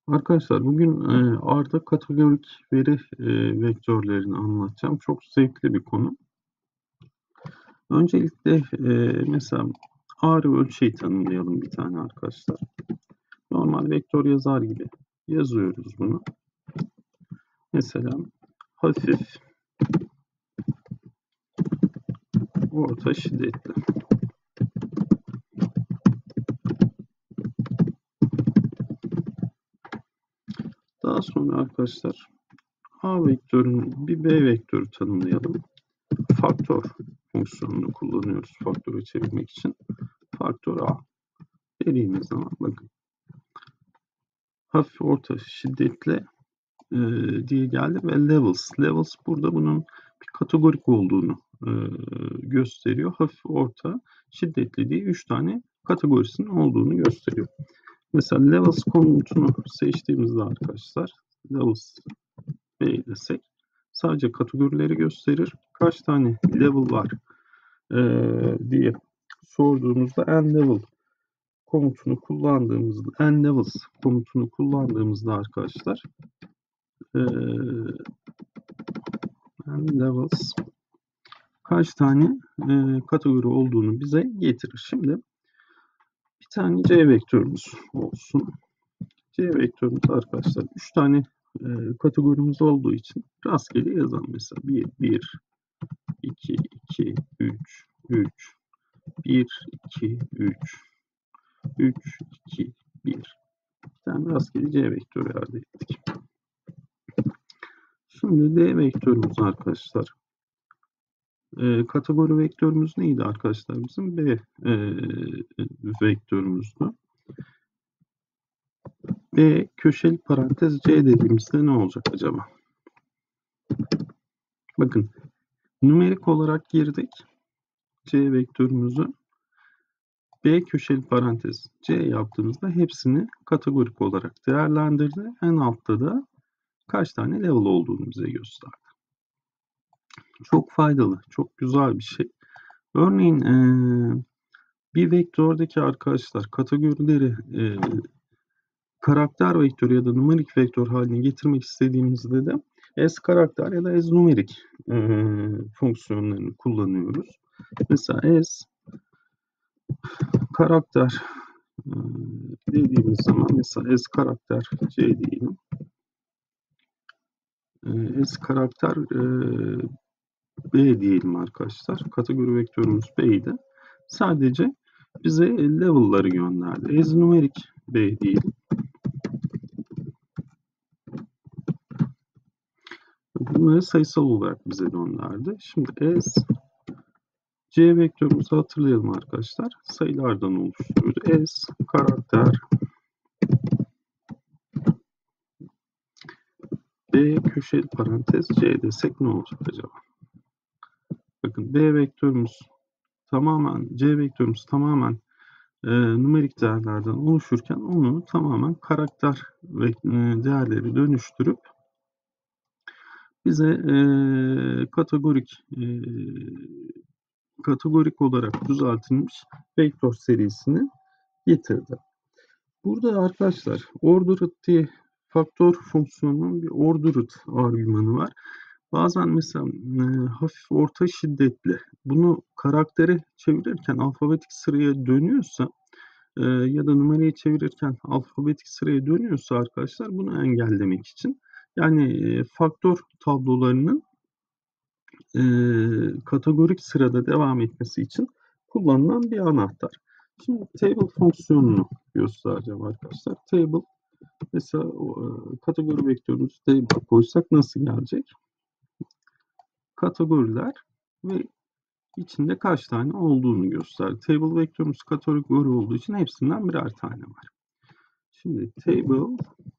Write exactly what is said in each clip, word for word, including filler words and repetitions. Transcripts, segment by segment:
Arkadaşlar bugün eee, R'da kategorik veri eee, vektörlerini anlatacağım. Çok zevkli bir konu. Öncelikle eee, mesela R ölçeği tanımlayalım bir tane arkadaşlar. Normal vektör yazar gibi yazıyoruz bunu. Mesela hafif, orta, şiddetli. Daha sonra arkadaşlar A vektörünü bir B vektörü tanımlayalım. Faktör fonksiyonunu kullanıyoruz faktöre çevirmek için. Faktör A dediğimiz zaman bakın hafif, orta, şiddetli e, diye geldi ve levels. Levels burada bunun bir kategorik olduğunu e, gösteriyor. Hafif, orta, şiddetli diye üç tane kategorisinin olduğunu gösteriyor. Mesela levels komutunu seçtiğimizde arkadaşlar levels B desek sadece kategorileri gösterir. Kaç tane level var e, diye sorduğumuzda n level komutunu kullandığımızda n levels komutunu kullandığımızda arkadaşlar e, n levels kaç tane e, kategori olduğunu bize getirir. Şimdi bir tane C vektörümüz olsun. C vektörümüz arkadaşlar üç tane e, kategorimiz olduğu için rastgele yazalım. Mesela bir, bir, iki, iki, üç, üç, bir, iki, üç, üç, iki, bir. Bir tane rastgele C vektörü elde ettik. Şimdi D vektörümüz arkadaşlar. E, kategori vektörümüz neydi arkadaşlar? Bizim B e, vektörümüzdü. B köşeli parantez C dediğimizde ne olacak acaba? Bakın nümerik olarak girdik C vektörümüzü. B köşeli parantez C yaptığımızda hepsini kategorik olarak değerlendirdi. En altta da kaç tane level olduğunu bize gösterdi. Çok faydalı, çok güzel bir şey. Örneğin ee, bir vektördeki arkadaşlar kategorileri e, karakter vektörü ya da numerik vektör haline getirmek istediğimizde de as karakter ya da as numerik e, fonksiyonlarını kullanıyoruz. Mesela as karakter e, dediğimiz zaman mesela as karakter C diyelim. E, as karakter e, B diyelim arkadaşlar. Kategori vektörümüz B'ydi. Sadece bize level'ları gönderdi. As numerik B diyelim. Bunları sayısal olarak bize gönderdi. Şimdi as C vektörümüzü hatırlayalım arkadaşlar. Sayılardan oluşturuyordu. S karakter B köşeli parantez C desek ne olacak acaba? Bakın B vektörümüz tamamen C vektörümüz tamamen e, numerik değerlerden oluşurken onu tamamen karakter ve e, değerleri dönüştürüp bize e, kategorik e, kategorik olarak düzeltilmiş vektör serisini getirdi. Burada arkadaşlar ordered diye faktör fonksiyonunun bir ordered argümanı var. Bazen mesela e, hafif, orta, şiddetli bunu karaktere çevirirken alfabetik sıraya dönüyorsa e, ya da numarayı çevirirken alfabetik sıraya dönüyorsa arkadaşlar bunu engellemek için yani e, faktör tablolarının e, kategorik sırada devam etmesi için kullanılan bir anahtar. Şimdi table fonksiyonunu göstereceğim arkadaşlar. Table mesela e, kategori vektörümüzü table koysak nasıl gelecek? Kategoriler ve içinde kaç tane olduğunu göster. Table vektörümüz kategori olduğu için hepsinden birer tane var. Şimdi table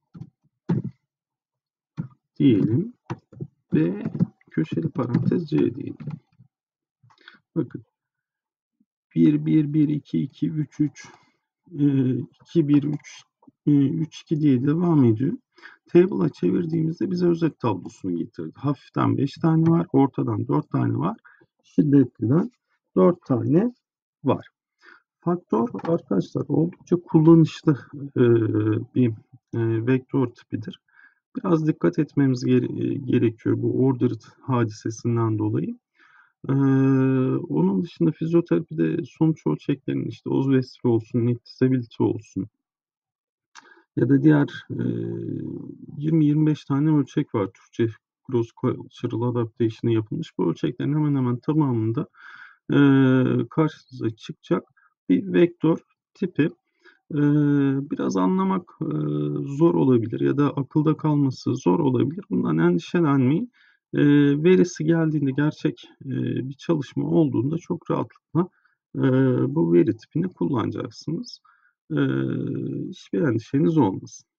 diyelim ve köşeli parantez C diyelim. Bakın bir, bir, bir, iki, iki, üç, üç, iki, bir, üç, üç, iki diye devam ediyor. Table'a çevirdiğimizde bize özet tablosunu getirdi. Hafiften beş tane var, ortadan dört tane var, şiddetliden dört tane var. Faktör arkadaşlar oldukça kullanışlı e, bir e, vektör tipidir. Biraz dikkat etmemiz gere- gerekiyor bu ordered hadisesinden dolayı. Ee, Onun dışında fizyoterapide sonuç ölçeklerinin işte Oswestry olsun, Neck Disability olsun ya da diğer e, yirmi yirmi beş tane ölçek var Türkçe Cross Cultural Adaptation'a yapılmış. Bu ölçeklerin hemen hemen tamamında e, karşınıza çıkacak bir vektör tipi. E, Biraz anlamak e, zor olabilir ya da akılda kalması zor olabilir. Bundan endişelenmeyin. E, Verisi geldiğinde gerçek e, bir çalışma olduğunda çok rahatlıkla e, bu veri tipini kullanacaksınız. E, Hiçbir endişeniz olmasın.